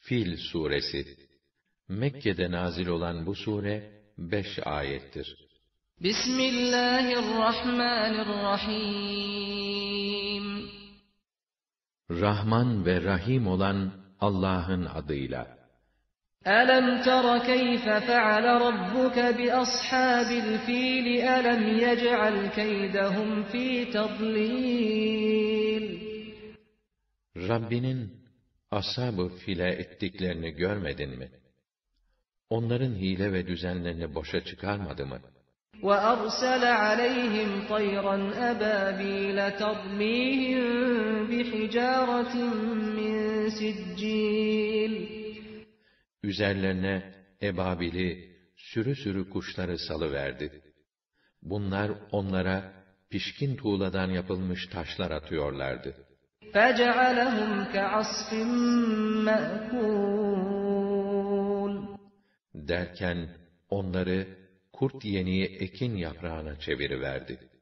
Fil suresi. Mekke'de nazil olan bu sure 5 ayettir. Bismillahirrahmanirrahim. Rahman ve Rahim olan Allah'ın adıyla. Alam tara keyfe feale rabbuke bi ashabil fil alam yec'al keydehum fi tadlil. Rabbinin ashab-ı file ettiklerini görmedin mi? Onların hile ve düzenlerini boşa çıkarmadı mı? وَأَرْسَلَ عَلَيْهِمْ طَيْرًا أَبَابِيلَ تَرْمِيهِمْ بِحِجَارَةٍ مِّن سِجِّيلٍ. Üzerlerine ebabili, sürü sürü kuşları salıverdi. Bunlar onlara pişkin tuğladan yapılmış taşlar atıyorlardı. فَجَعَلَهُمْ كَعَصْفٍ مَأْكُولٍ. Derken onları kurt yeniği ekin yaprağına çeviriverdi.